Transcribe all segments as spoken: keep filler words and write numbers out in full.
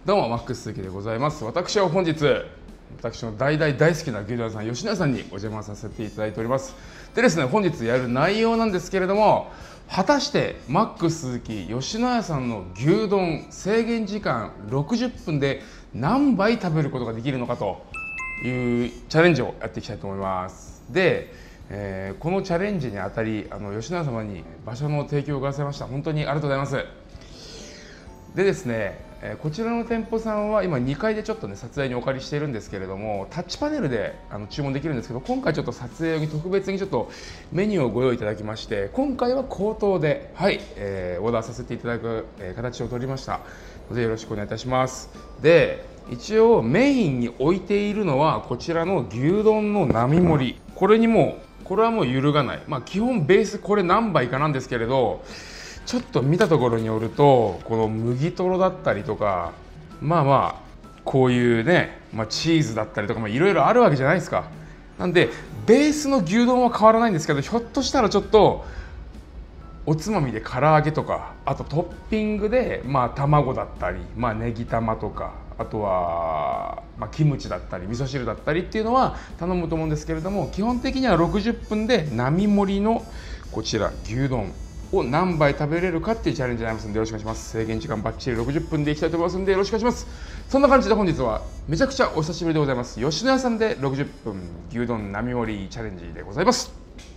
どうもマックス鈴木でございます。私は本日私の大大大好きな牛丼屋さん吉野家さんにお邪魔させていただいております。でですね、本日やる内容なんですけれども、果たしてマックス鈴木吉野家さんの牛丼制限時間ろくじゅっぷんで何杯食べることができるのかというチャレンジをやっていきたいと思います。で、えー、このチャレンジにあたりあの吉野家様に場所の提供をくださいました。本当にありがとうございます。でですね、こちらの店舗さんは今にかいでちょっとね撮影にお借りしているんですけれども、タッチパネルであの注文できるんですけど、今回ちょっと撮影に特別にちょっとメニューをご用意いただきまして、今回は口頭ではい、えー、オーダーさせていただく、えー、形を取りましたのでよろしくお願いいたします。で、一応メインに置いているのはこちらの牛丼の並盛り、これにもうこれはもう揺るがない、まあ基本ベースこれ何杯かなんですけれど、ちょっと見たところによるとこの麦とろだったりとか、まあまあこういうね、まあ、チーズだったりとかいろいろあるわけじゃないですか。なんでベースの牛丼は変わらないんですけど、ひょっとしたらちょっとおつまみで唐揚げとか、あとトッピングでまあ卵だったり、まあネギ玉とか、あとはまあキムチだったり味噌汁だったりっていうのは頼むと思うんですけれども、基本的にはろくじゅっぷんで並盛りのこちら牛丼を何杯食べれるかっていうチャレンジになりますのでよろしくお願いします。制限時間バッチリろくじゅっぷんでいきたいと思いますのでよろしくお願いします。そんな感じで本日はめちゃくちゃお久しぶりでございます。吉野家さんでろくじゅっぷん牛丼並盛りチャレンジでございます。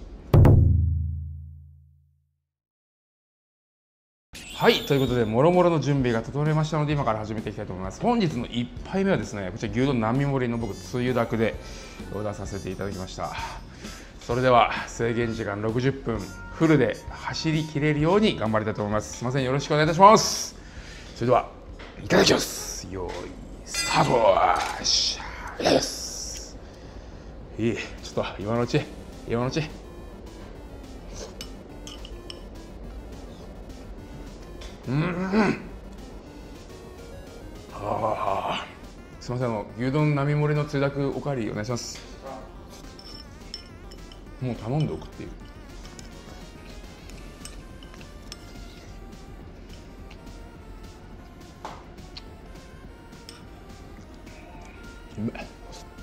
はい、ということでもろもろの準備が整いましたので今から始めていきたいと思います。本日のいっぱいめはですね、こちら牛丼並盛りの僕つゆだくでオーダーさせていただきました。それでは制限時間ろくじゅっぷんフルで走り切れるように頑張りたいと思います。すいません、よろしくお願いいたします。それではいただきます。よーいスタート。しゃいただきます。いい、ちょっと今のうち今のうちうん、あすいません、あの牛丼並盛りのつゆだくおかわりお願いします。もう頼んでおくっていう。うめえ。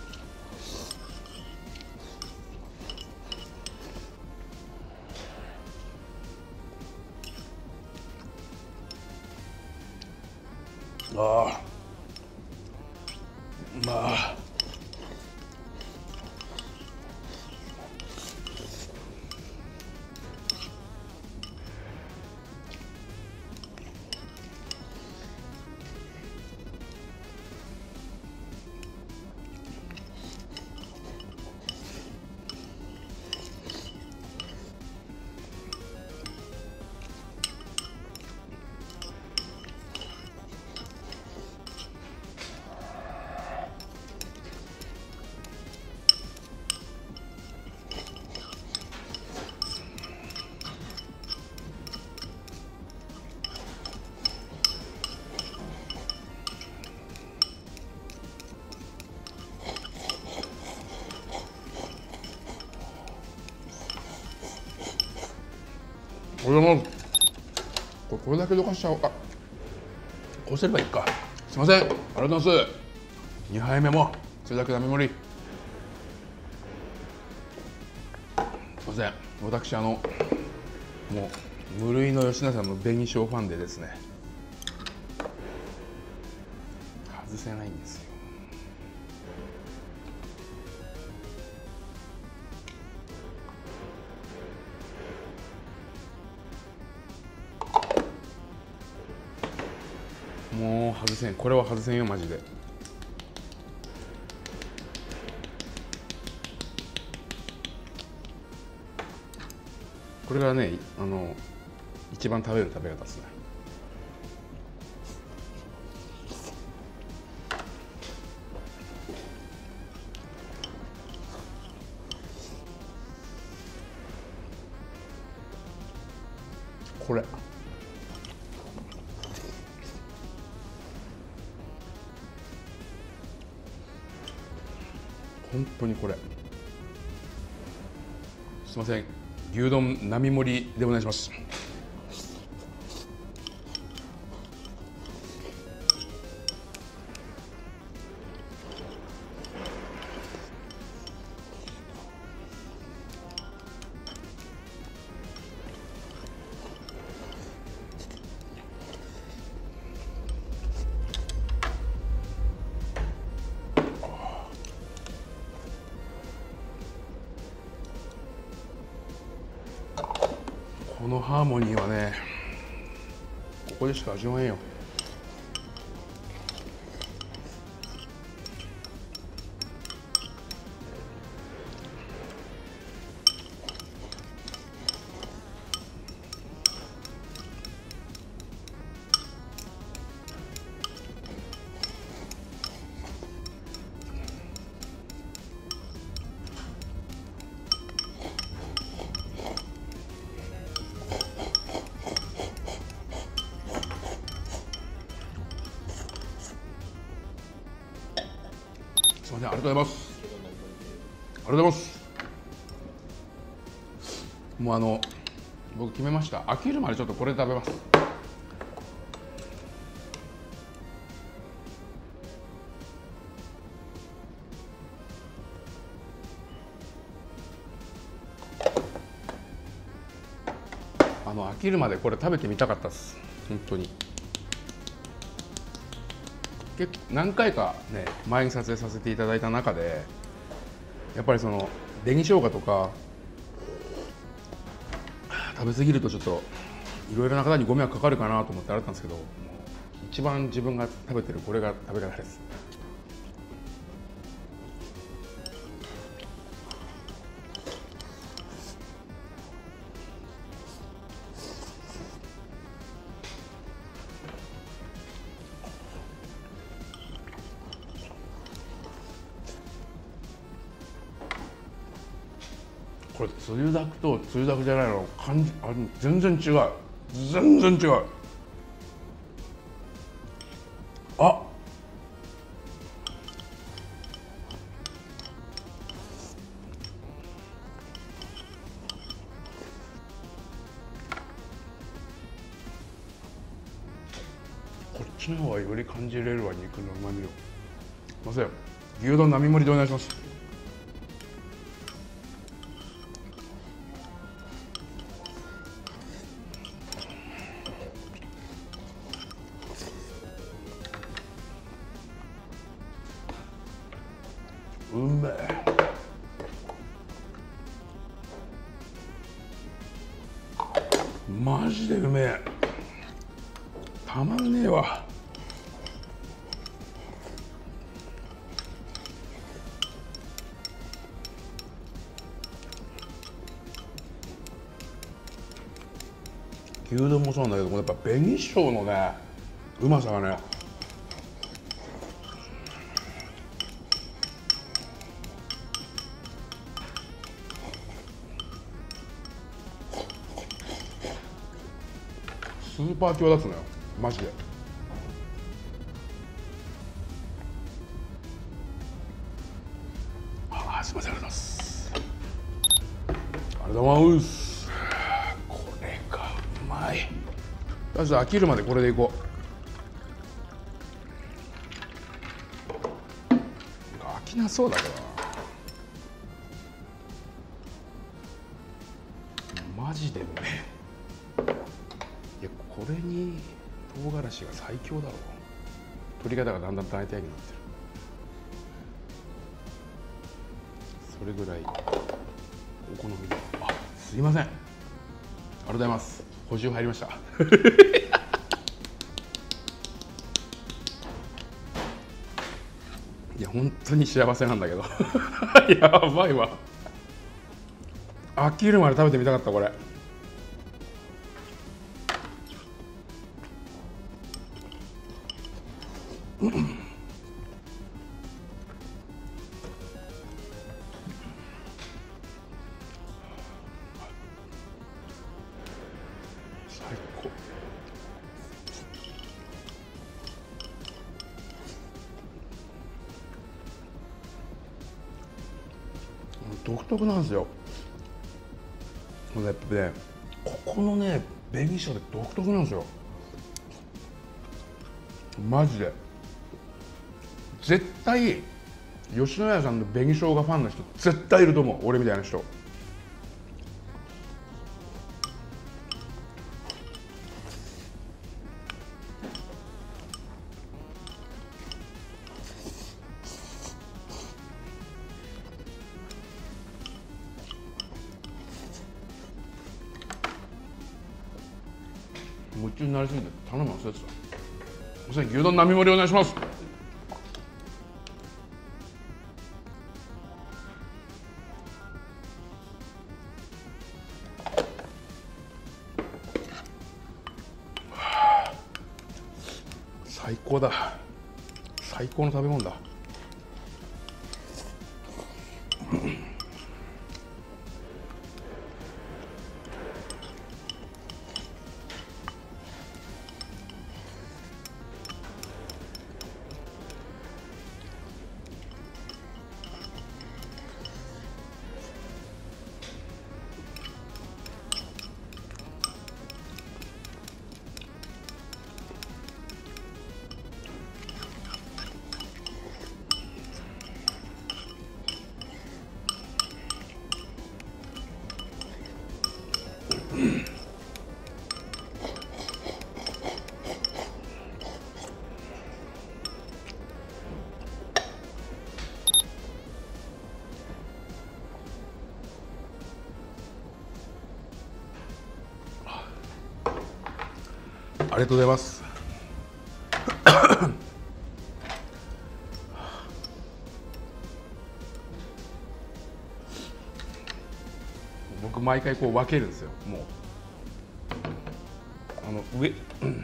ああ、まあこれもこれこれだけどかしちゃおう。あ、こうすればいいか。すいません、ありがとうございます。にはいめもつゆだく並盛り。すいません、私あのもう無類の吉野家さんの紅しょうファンでですね、外せないんですよ。もう外せん、これは外せんよマジで。これがね、あの一番食べる食べ方ですね。これ本当にこれすいません、牛丼並盛りでお願いします。 のハーモニーはねここでしか味わえんよ。すみません、ありがとうございます。ありがとうございます。もうあの僕決めました。飽きるまでちょっとこれ食べます。あの飽きるまでこれ食べてみたかったです。本当に。結構何回かね前に撮影させていただいた中でやっぱりその紅生姜とか食べ過ぎるとちょっといろいろな方にご迷惑かかるかなと思ってあれたんですけど、もう一番自分が食べてるこれが食べ方です。これつゆだくとつゆだくじゃないの感じ、あ全然違う、全然違う。あこっちの方がより感じれるわ、肉の旨味を。すいません、牛丼並盛りでお願いします。うめえ。マジでうめえ。たまんねえわ。牛丼もそうなんだけど、やっぱ紅しょうのねうまさがね、スーパー際立つのよマジで。ああ、すいません、ありがとうございます。ありがとうございます。これがうまい。まず飽きるまでこれでいこう。飽きなそうだけどな。マジでうめえ。いや、これに唐辛子が最強だろう。取り方がだんだん大体になってる。それぐらいお好みで。あ、すいません、ありがとうございます。補充入りましたいや本当に幸せなんだけどやばいわ。飽きるまで食べてみたかったこれ。最高。独特なんですよ。これやっぱね、ここのね紅しょうで独特なんですよマジで。絶対吉野家さんの紅生姜ファンの人絶対いると思う、俺みたいな人。 中になりすぎて頼むの忘れてた。おせん牛丼並盛りお願いします。最高だ。最高の食べ物だ。ありがとうございます。僕毎回こう分けるんですよ。もうあの上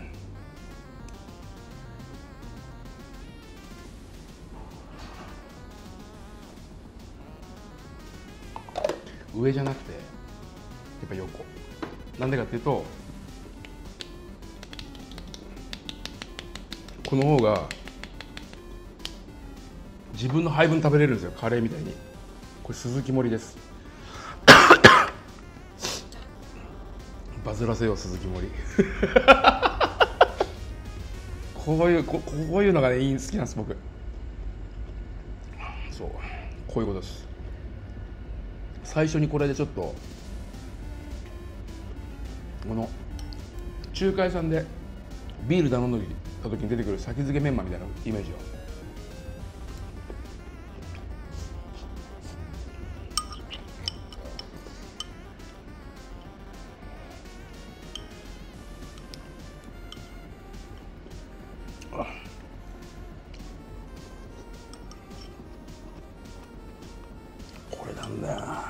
上じゃなくてやっぱ横。なんでかっていうと、この方が自分の配分食べれるんですよ。カレーみたいに。これ鈴木盛りです。バズらせよう鈴木盛り。こういうここういうのがね、いい好きなんです僕。そうこういうことです。最初にこれでちょっとこの中華屋さんでビール頼んだ時に出てくる先付けメンマみたいなイメージを。これなんだよな。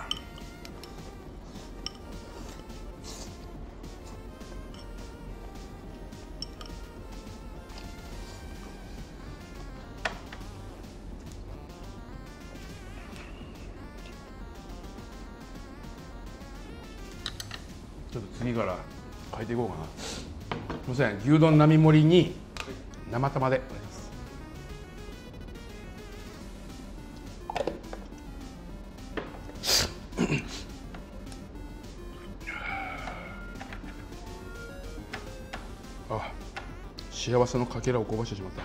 ちょっと次から変えていこうかな。すみません、牛丼並盛りに生玉でお願いします。あ、幸せのかけらをこぼしてしまった。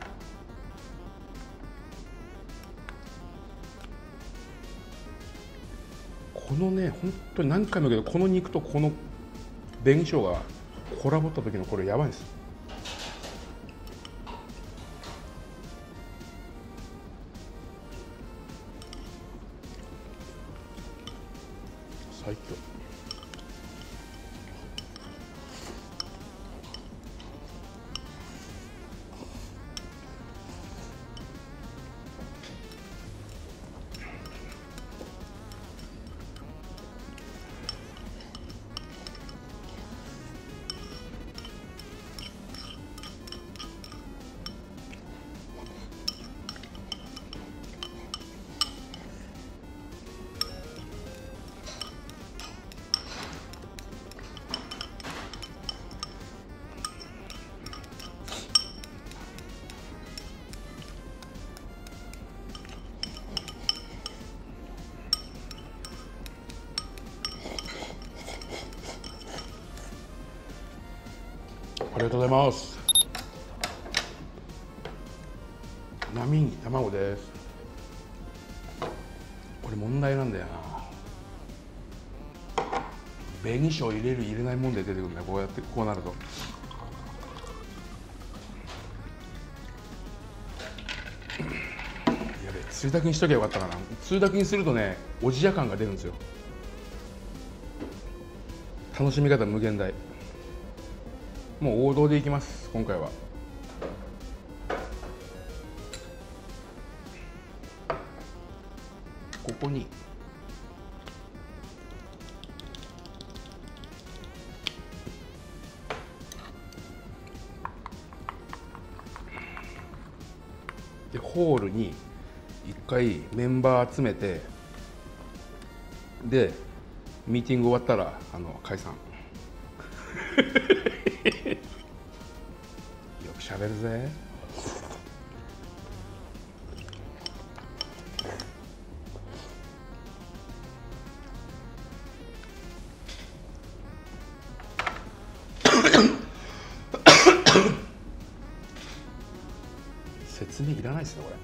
このね、本当に何回も言うけど、この肉とこの紅生姜コラボった時のこれやばいです。最強。ありがとうございます。波に卵です。これ問題なんだよな。紅しょう入れる入れないもんで出てくるんだよ。こうやってこうなると。やべえ、つゆだくにしときゃよかったかな。つゆだくにするとね、おじや感が出るんですよ。楽しみ方無限大。 もう王道でいきます今回は。ここにでホールに一回メンバー集めて、でミーティング終わったらあの解散。よくしゃべるぜ。説明いらないですねこれ。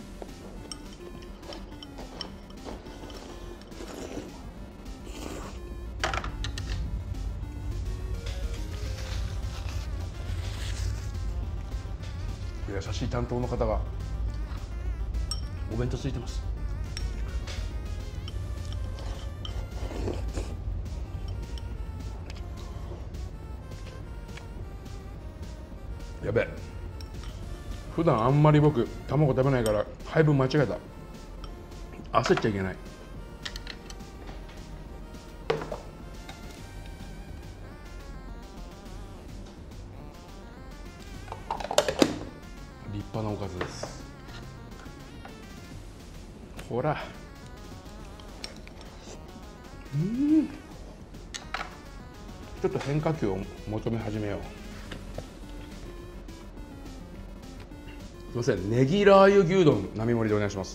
優しい担当の方がお弁当ついてます。やべえ、普段あんまり僕卵食べないから配分間違えた。焦っちゃいけない。立派なおかずです。ほら、うん、ちょっと変化球を求め始めよう。すいません、ネギラー油牛丼並盛りでお願いします。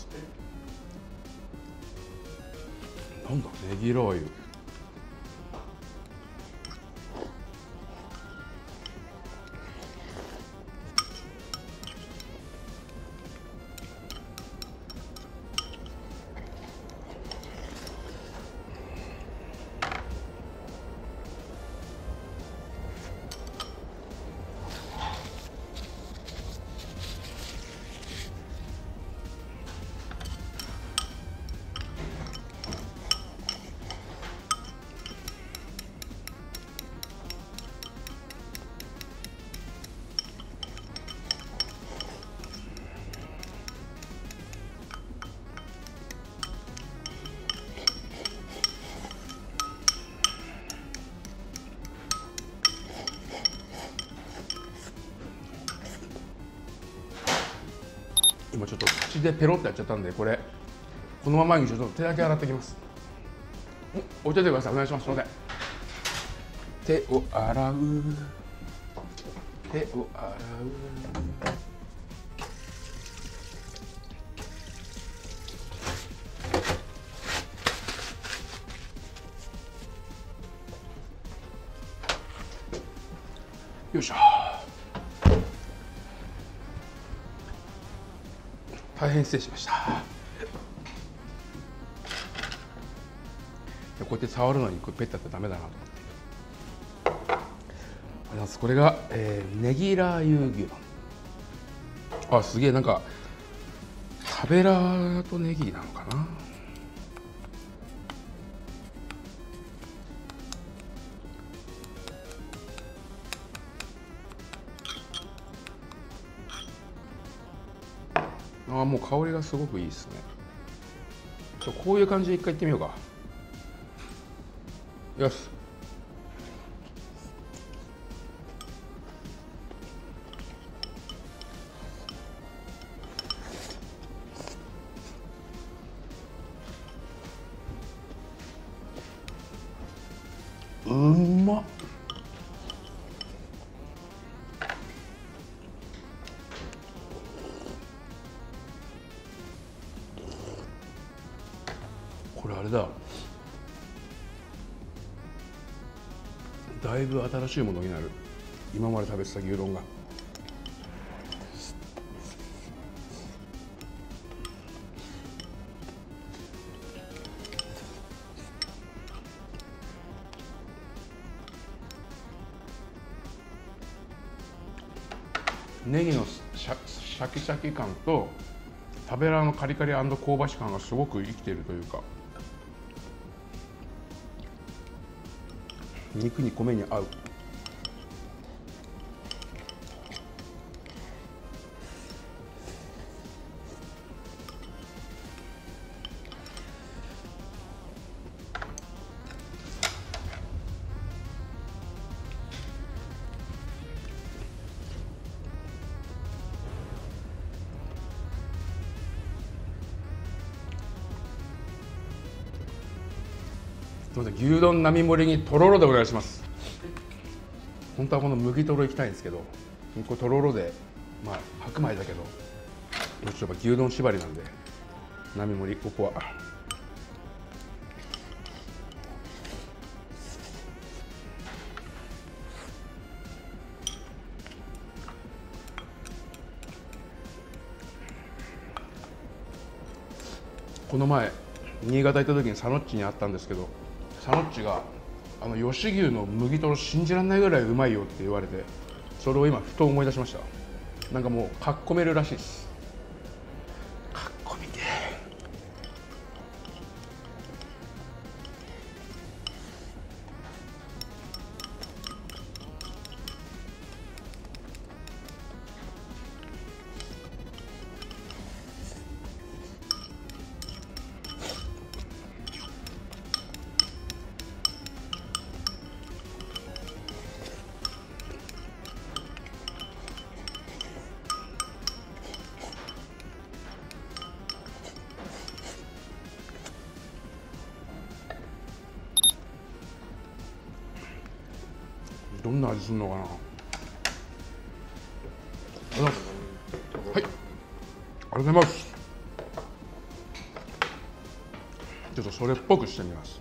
なんだネギラー油。今ちょっと口でペロってやっちゃったんで、これこのままにちょっと手だけ洗ってきます。置いといてください。お願いします。すみません。手を洗う、手を洗う。よいしょ。大変失礼しました。こうやって触るのにこれペッタってダメだなと思って。これが、えー、ネギラー油牛丼。あ、すげえ、なんか食べラーとネギなのかな。ああ、もう香りがすごくいいですね。こういう感じで一回いってみようか。よし。うまっ。これあれだ、だいぶ新しいものになる。今まで食べてた牛丼が。ネギのシャシャキシャキ感と食べラーのカリカリ&香ばし感がすごく生きているというか、肉に米に合う。 すみません、牛丼並盛りにとろろでお願いします。本当はこの麦とろいきたいんですけど、これとろろで、まあ白米だけどちょっと牛丼縛りなんで並盛り、ここはこの前新潟行った時にサノッチに会ったんですけど、サノッチがあの吉牛の麦とろ信じられないぐらいうまいよって言われて、それを今ふと思い出しました。なんかもうかっこめるらしいです。かっこみてどんな味するのかな。はい、ありがとうございます。ちょっとそれっぽくしてみます。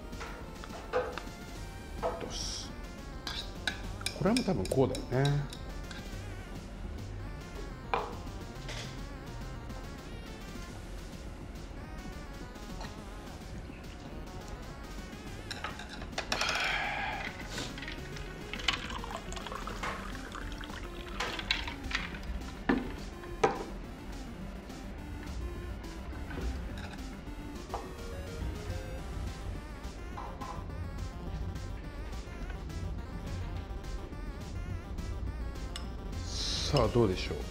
これも多分こうだよね。さあどうでしょう。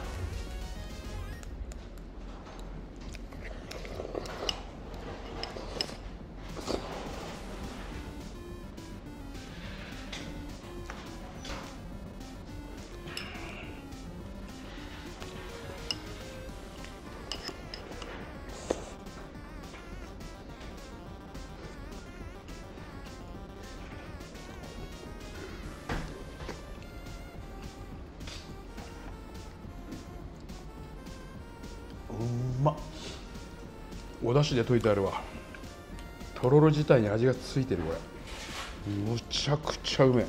うまっ。お出汁で溶いてあるわ。とろろ自体に味がついてる。これむちゃくちゃうめえ。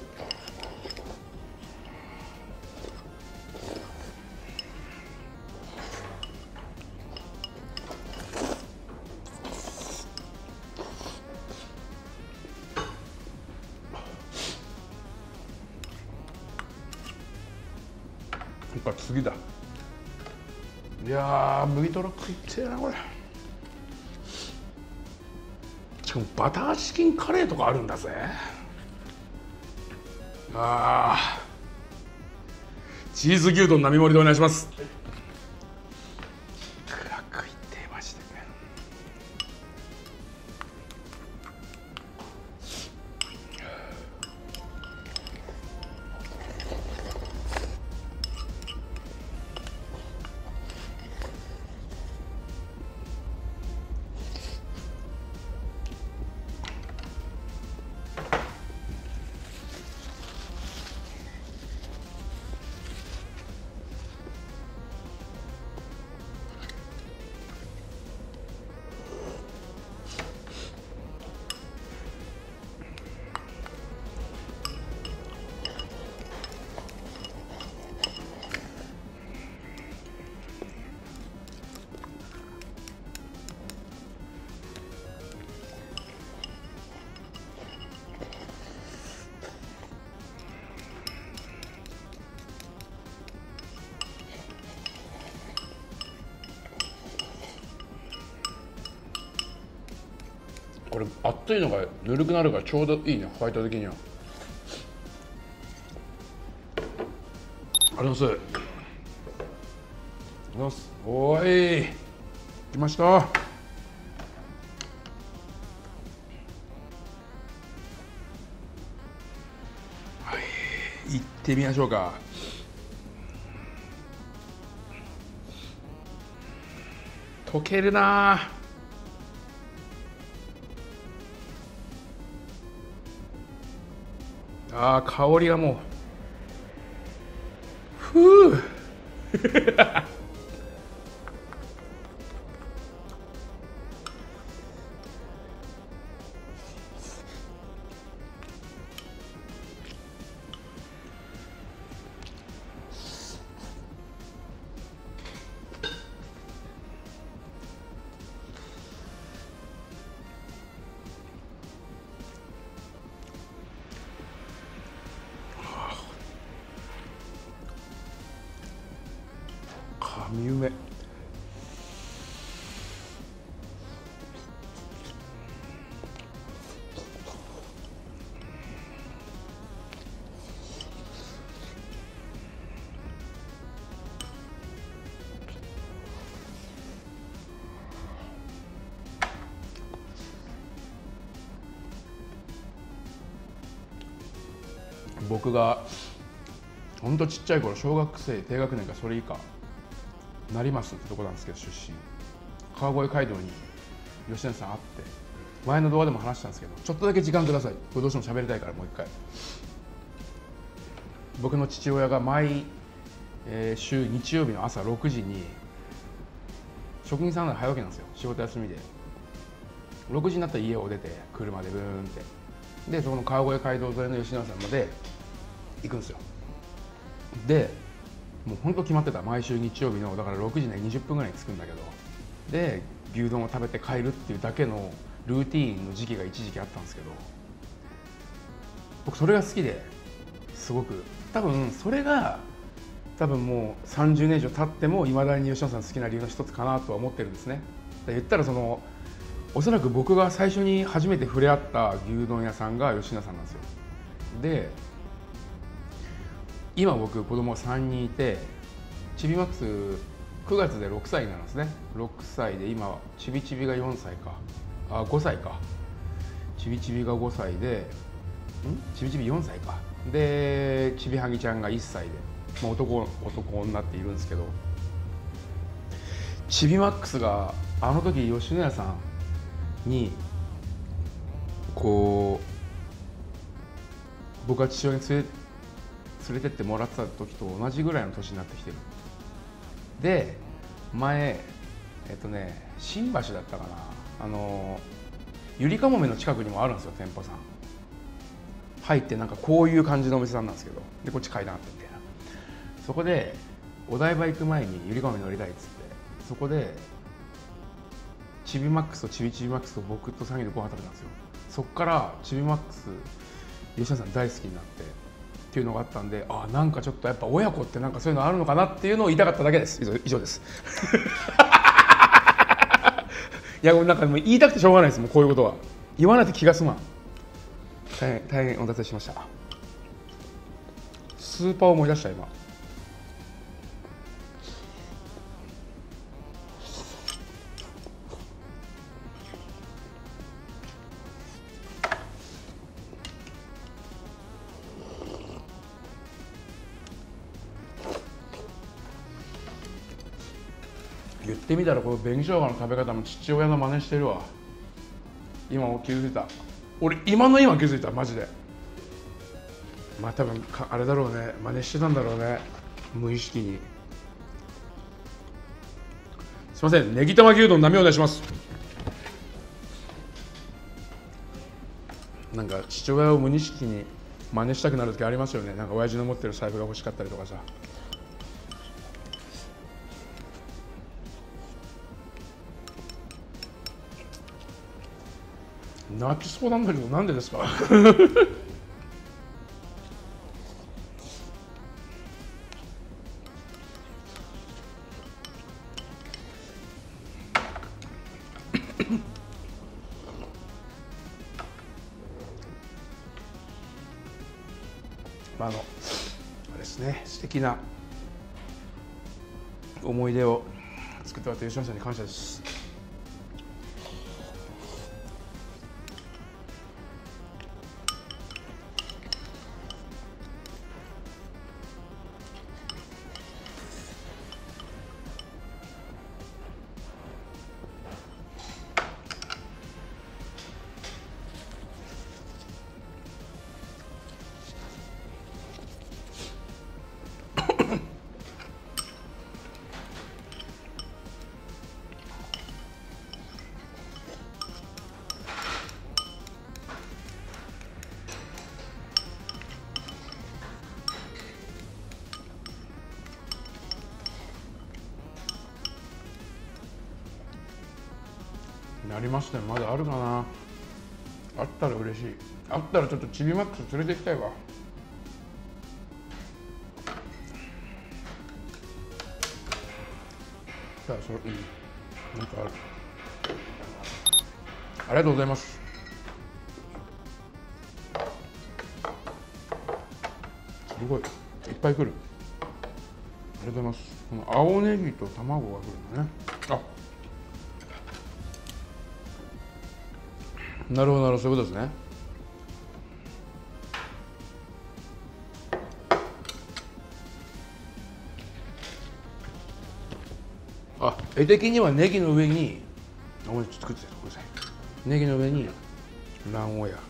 やっぱ次だ。いやー、麦とろ食いてえなこれ。しかもバターチキンカレーとかあるんだぜ。あー、チーズ牛丼並盛りでお願いします。はい、食いてえマジで。これ熱いのがぬるくなるからちょうどいいね、ホワイト的には。ありがとうございます。おーい、来ました。はい、行ってみましょうか。溶けるな。 あー香りがもうふう噛みうめ。僕がほんとちっちゃい頃、小学生低学年かそれ以下成増ってとこなんですけど、出身川越街道に吉野さんあって、前の動画でも話したんですけど、ちょっとだけ時間ください。これどうしても喋りたいからもう一回。僕の父親が毎、えー、週日曜日の朝ろくじに、職人さんなら早起きなんですよ、仕事休みで。ろくじになったら家を出て車でブーンって、でそこの川越街道沿いの吉野さんまで行くんですよ。でもう本当決まってた、毎週日曜日のだからろくじねにじゅっぷんぐらいに着くんだけど、で牛丼を食べて帰るっていうだけのルーティーンの時期が一時期あったんですけど、僕それが好きで、すごく多分それが多分もうさんじゅうねん以上経ってもいまだに吉野さん好きな理由の一つかなとは思ってるんですね。言ったらそのおそらく僕が最初に初めて触れ合った牛丼屋さんが吉野さんなんですよ。で今僕子供さんにんいて、ちびマックスくがつでろくさいになるんですね。ろくさいで今ちびちびがよんさいか、あごさいか、ちびちびがごさいで、んちびちびよんさいかで、ちびはぎちゃんがいっさいで、まあ、男男女っているんですけど、ちびマックスがあの時吉野家さんにこう僕が父親に連れ連れてってもらってた時と同じぐらいの年になってきてる。で前えっとね新橋だったかな、あのゆりかもめの近くにもあるんですよ、店舗さん入って、なんかこういう感じのお店さんなんですけど、でこっち階段あってみたいな。そこでお台場行く前にゆりかもめ乗りたいっつって、そこでちびマックスとちびちびマックスと僕とさんにんでご飯食べたんですよ。そっからちびマックス吉野さん大好きになってっていうのがあったんで、あなんかちょっとやっぱ親子ってなんかそういうのあるのかなっていうのを言いたかっただけです。以上、以上ですいやなんかもう言いたくてしょうがないです。もうこういうことは言わないと気が済まん。大変大変お待たせしました。スーパーを思い出した今。言ってみたらこの紅生姜の食べ方も父親の真似してるわ。今も気づいた。俺今の今気づいたマジで。まあ多分あれだろうね、真似してたんだろうね、無意識に。すいません、ネギ玉牛丼並お願いします。なんか父親を無意識に真似したくなる時ありますよね。なんか親父の持ってる財布が欲しかったりとかさ。泣きそうなんだけどなんでですかまああのあれですね、素敵な思い出を作ってもらった吉野さんに感謝です。 なりましたよ。まだあるかな。あったら嬉しい。あったらちょっとチビマックス連れて行きたいわ。さあ、それ、うん、なんかある。ありがとうございます。すごいいっぱい来る。ありがとうございます。この青ネギと卵が来るんだね。あ、なるほどなるほど、そういうことですね。あ、絵的にはネギの上に、あ、ごめん、ちょっと作ってください。ネギの上に卵黄や。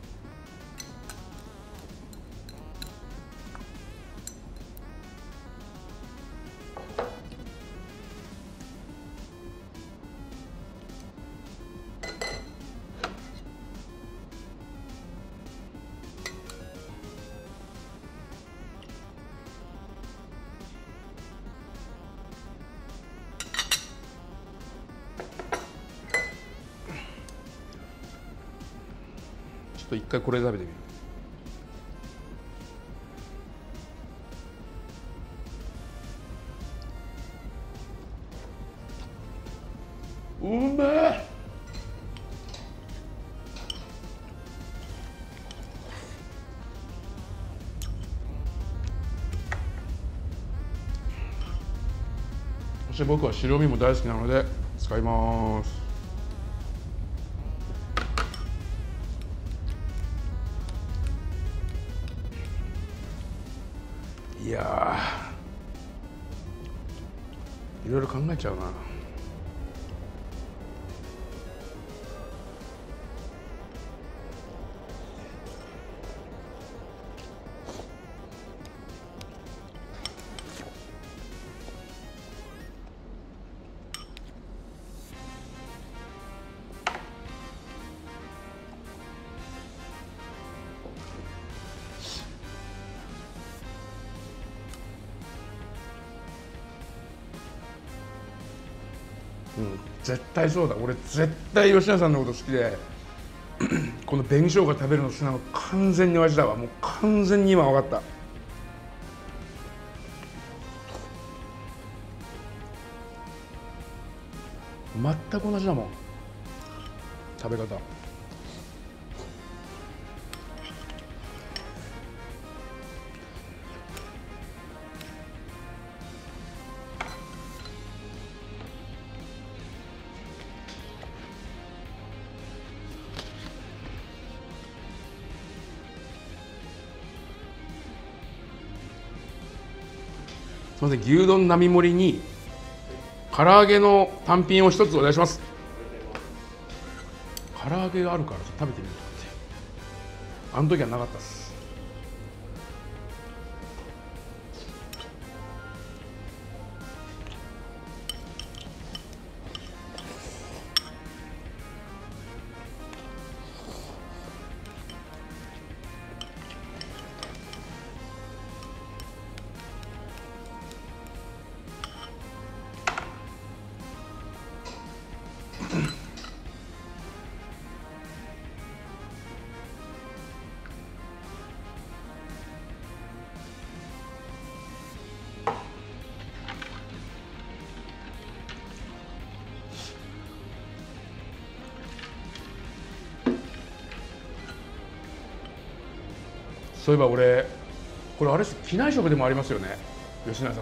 ちょっと一回これ食べてみる。うめえ。そして僕は白身も大好きなので使います。いやー、いろいろ考えちゃうな。うん、絶対そうだ。俺絶対吉野さんのこと好きでこの紅生姜食べるの好きなの完全に味だわ。もう完全に今分かった。全く同じだもん、食べ方。すみません、牛丼並盛りに唐揚げの単品を一つお願いします。唐揚げがあるから食べてみようと思って、あの時はなかったっす。そういえば俺、これあれ機内食でもありますよね、吉永さんって。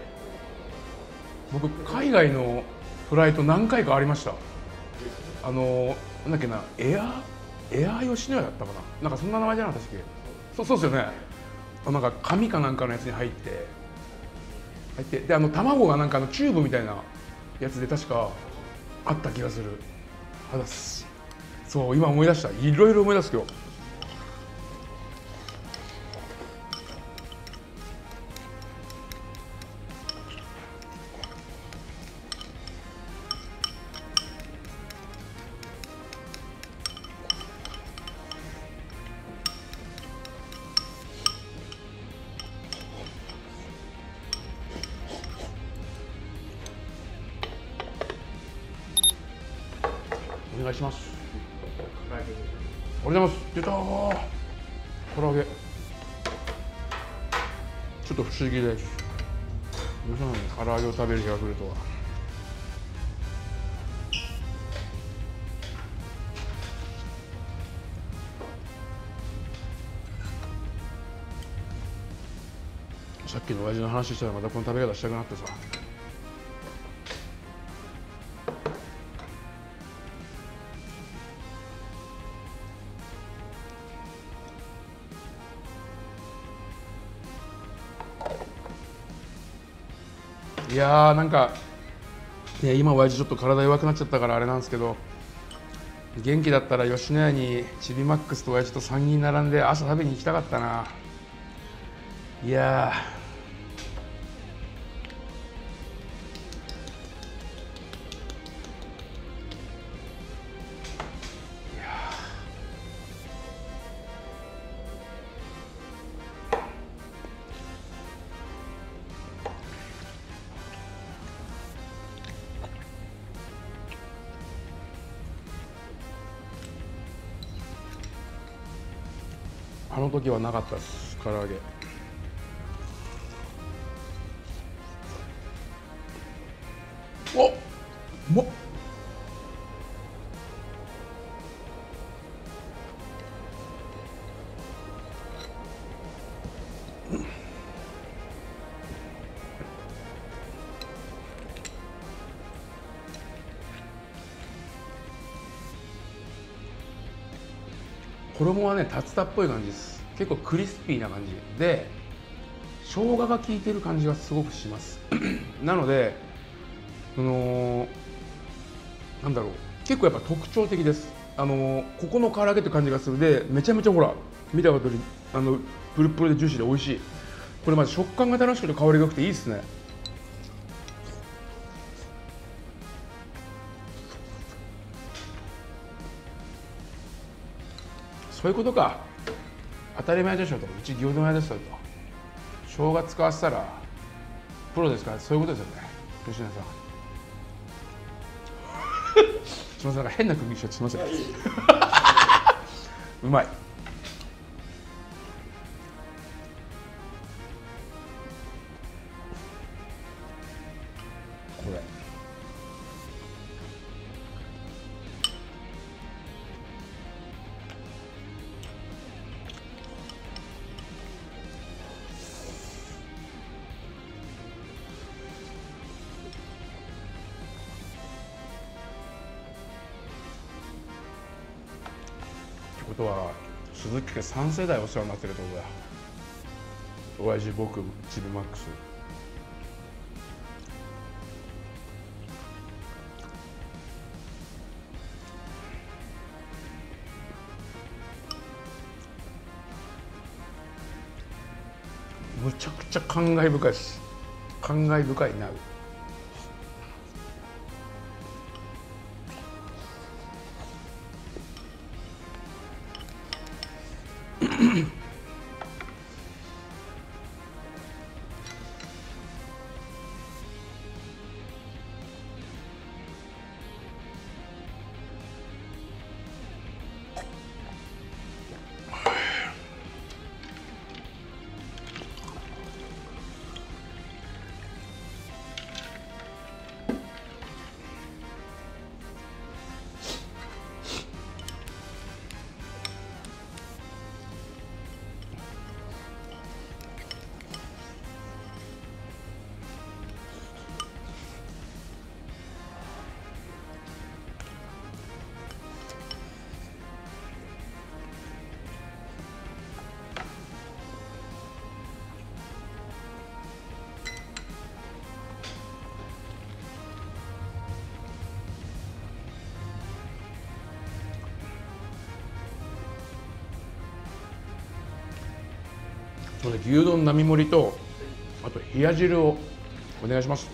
僕海外のフライト何回かありました。あのなんだっけな、エアエア吉野家だったかな、なんかそんな名前じゃなかったっけ。そうそうですよね。なんか紙かなんかのやつに入って入ってで、あの卵がなんかのチューブみたいなやつで確かあった気がする。あだす。そう今思い出した。いろいろ思い出す今日。 お願いします。ありがとうございます。出たー、唐揚げ。ちょっと不思議です。よそなのに唐揚げを食べる日が来るとは。さっきの親父の話したらまたこの食べ方したくなってさ。いやーなんか、ね、今親父ちょっと体弱くなっちゃったからあれなんですけど、元気だったら吉野家にチビマックスと親父とさんにん並んで朝食べに行きたかったな。いやあの時はなかったです唐揚げ。おっ、うまっ。衣はね竜田っぽい感じです。結構クリスピーな感じで生姜が効いてる感じがすごくしますなのであのー、なんだろう、結構やっぱ特徴的です。あのー、ここの唐揚げって感じがするで、めちゃめちゃほら見たことよりあのプルプルでジューシーで美味しい。これまず食感が楽しくて香りが良くていいですね。そういうことか。当たり前でしょと。うち牛丼屋ですよと。生姜使わせたらプロですから、そういうことですよね。吉野さんすみません、なんか変な空気しちゃってすみませんうまい。これってことは鈴木家さん世代お世話になってるってことだ。親父、僕、チビマックス。むちゃくちゃ感慨深いです。感慨深いな。牛丼並盛りとあと冷や汁をお願いします。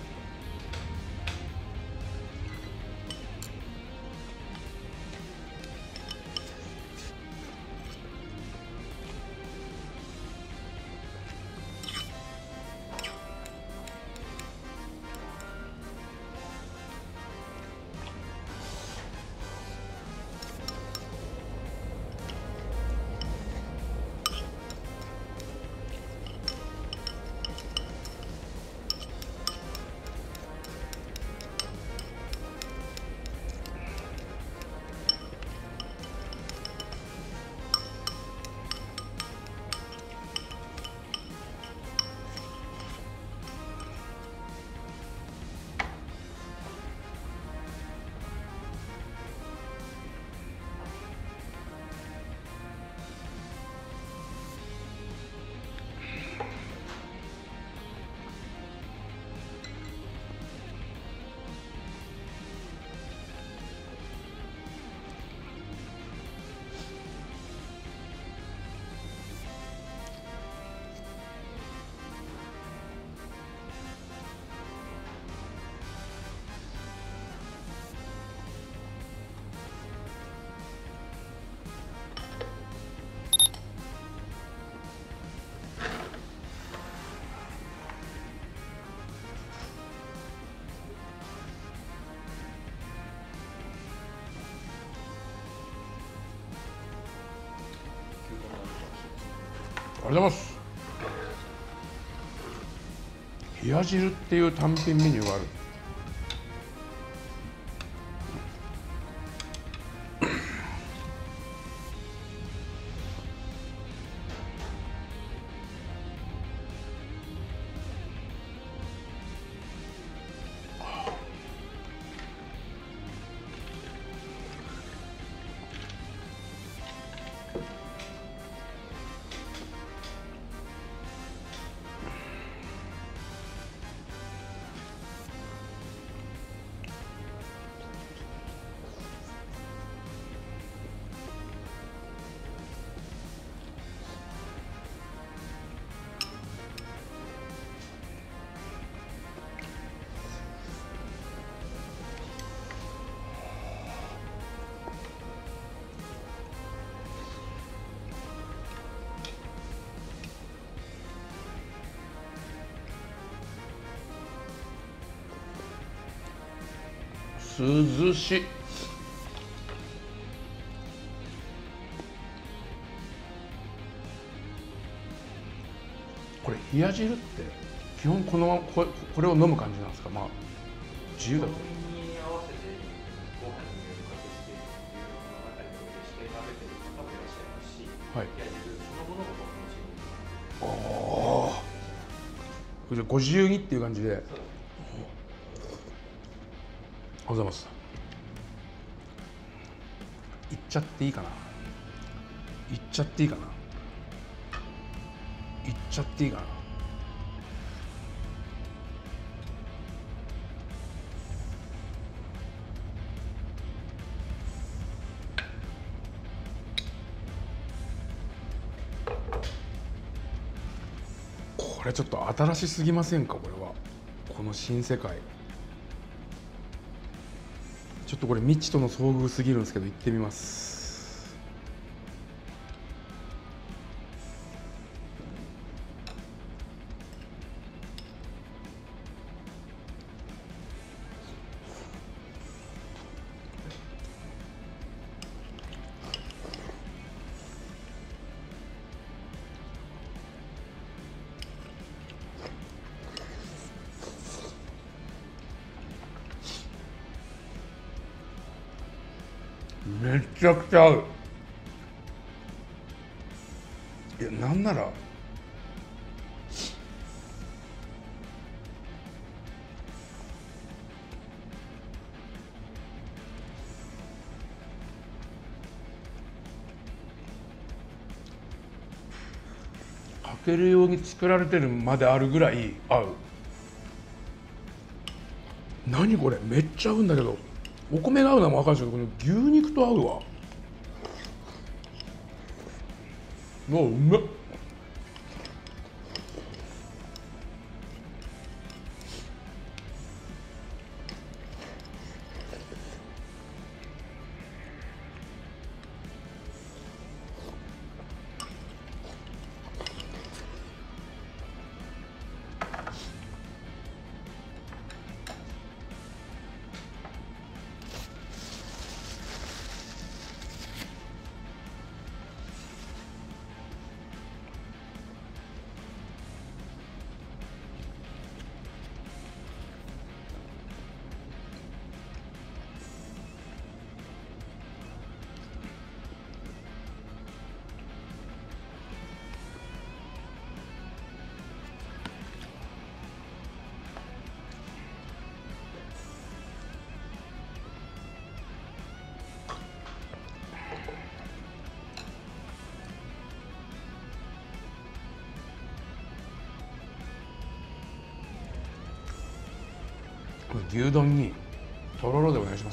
りがとうございます。冷や汁っていう単品メニューがある。涼しい。これ冷や汁って基本このままこれ、これを飲む感じなんですか。まあ自由だと。はい。ああ。じゃあご自由にっていう感じで。おはようございます。いっちゃっていいかな。いっちゃっていいかな。いっちゃっていいかな。これちょっと新しすぎませんか。これはこの新世界。ちょっとこれ未知との遭遇すぎるんですけど、行ってみます。めちゃくちゃ合う。いや、なんならかけるように作られてるまであるぐらい合う。何これ、めっちゃ合うんだけど。お米が合うのも分かるんですけど、この牛肉と合うわ。もううめっ。牛丼にとろろでお願いします。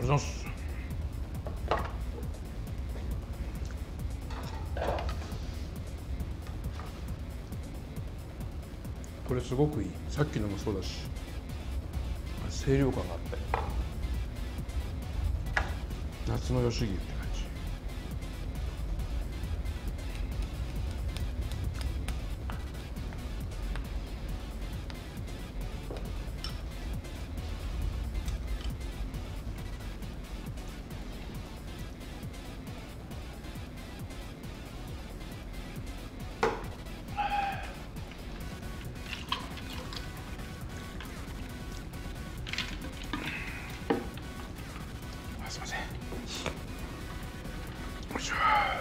ざいます。これすごくいい。さっきのもそうだし、清涼感があって夏の吉牛って感じ。すいません。よいしょ。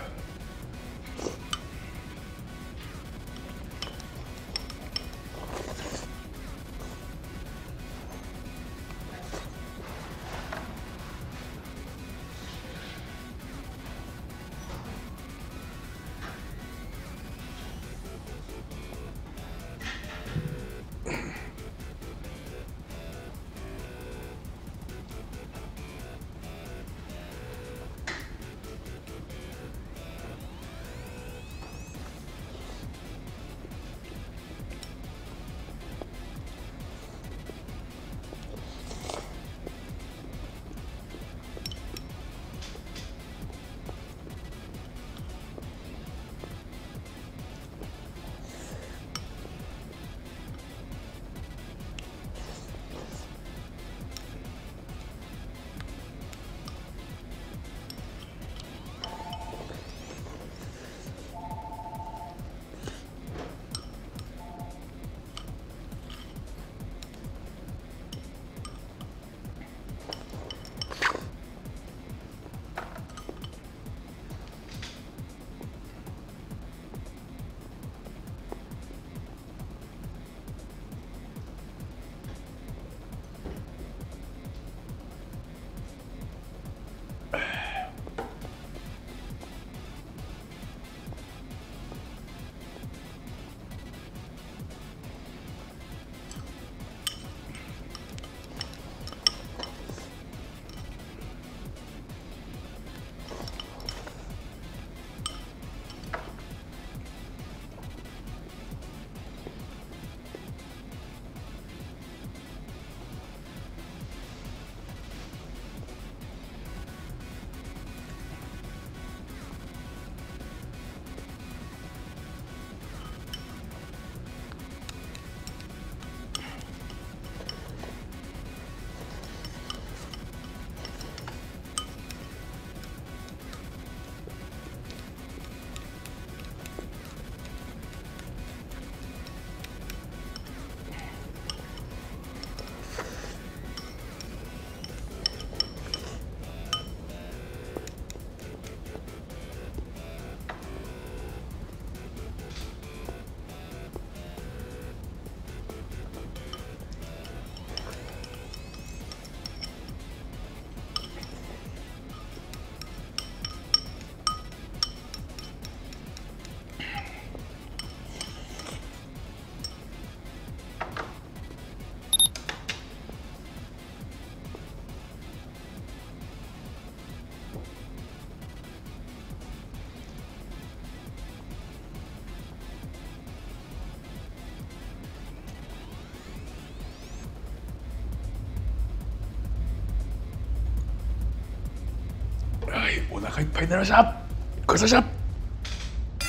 はい、お腹いっぱいになりました。ごちそうさまでした。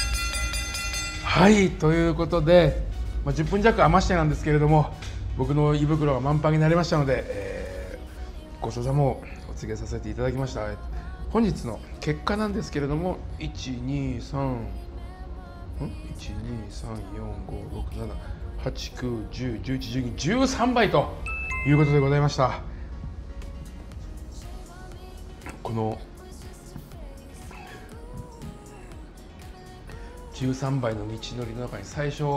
はい、ということで、まあ、じゅっぷん弱余してなんですけれども、僕の胃袋が満帆になりましたので、えー、ごちそうさまをお告げさせていただきました。本日の結果なんですけれども、いち、に、さん、いち、に、さん、よん、ご、ろく、なな、はち、きゅう、じゅう、じゅういち、じゅうに、じゅうさんばいということでございました。このじゅうさんばいの道のりの中に最初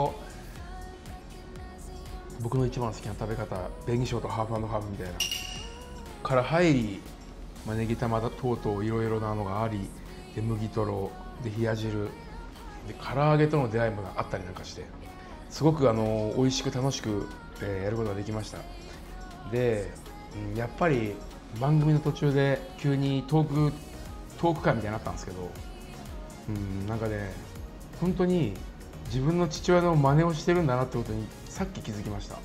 僕の一番好きな食べ方、紅しょうとハーフ&ハーフみたいなから入り、まあ、ネギ玉等々いろいろなのがあり、で麦とろで冷や汁で唐揚げとの出会いもあったりなんかして、すごくあの美味しく楽しく、えー、やることができました。で、うん、やっぱり番組の途中で急にトークトーク会みたいになったんですけど、うんなんかね本当に自分の父親の真似をしてるんだなってことにさっき気づきました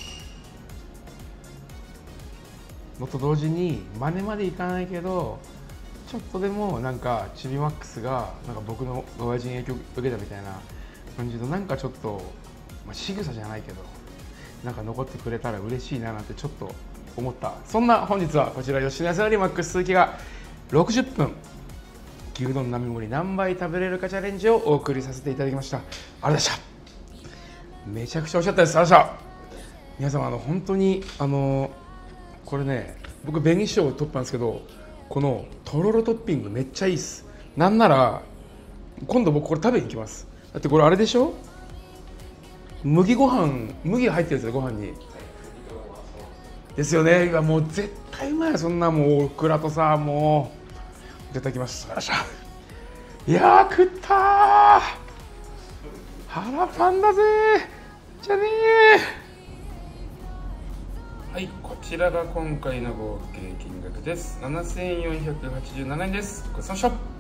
のと同時に、真似までいかないけどちょっとでもなんかチビマックスがなんか僕の親父に影響を受けたみたいな感じのなんかちょっと、まあ、仕草じゃないけどなんか残ってくれたら嬉しいななんてちょっと思った、そんな本日はこちら吉野家さんよりマックス鈴木がろくじゅっぷん牛丼並盛り何杯食べれるかチャレンジをお送りさせていただきました。ありがとうございました。めちゃくちゃ美味しかったです。ありがとうございました。皆様あの本当にあのこれね僕紅しょうを取ったんですけど、このとろろトッピングめっちゃいいっす。なんなら今度僕これ食べに行きます。だってこれあれでしょ、麦ご飯麦が入ってるんですよご飯にですよね。もう絶対うまい、そんなもうオクラとさ、もういただきます。よっしゃ、いやー食ったー、腹パンだぜーじゃねー。はい、こちらが今回の合計金額です。ななせんよんひゃくはちじゅうななえんです。ごちそうさまでした。